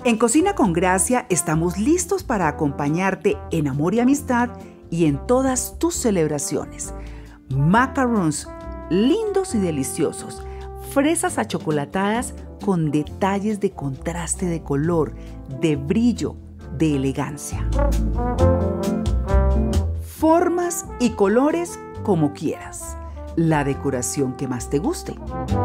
En Cocina con Gracia estamos listos para acompañarte en amor y amistad y en todas tus celebraciones. Macarons lindos y deliciosos, fresas achocolatadas con detalles de contraste de color, de brillo, de elegancia. Formas y colores como quieras. La decoración que más te guste.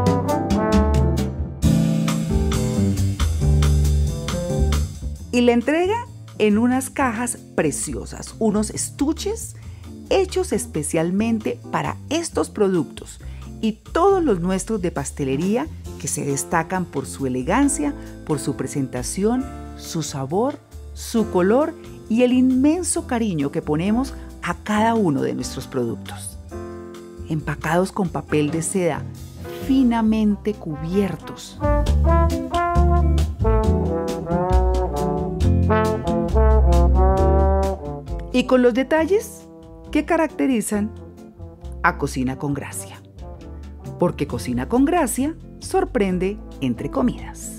Y la entrega en unas cajas preciosas, unos estuches hechos especialmente para estos productos y todos los nuestros de pastelería que se destacan por su elegancia, por su presentación, su sabor, su color y el inmenso cariño que ponemos a cada uno de nuestros productos. Empacados con papel de seda, finamente cubiertos. Y con los detalles que caracterizan a Cocina con Gracia. Porque Cocina con Gracia sorprende entre comidas.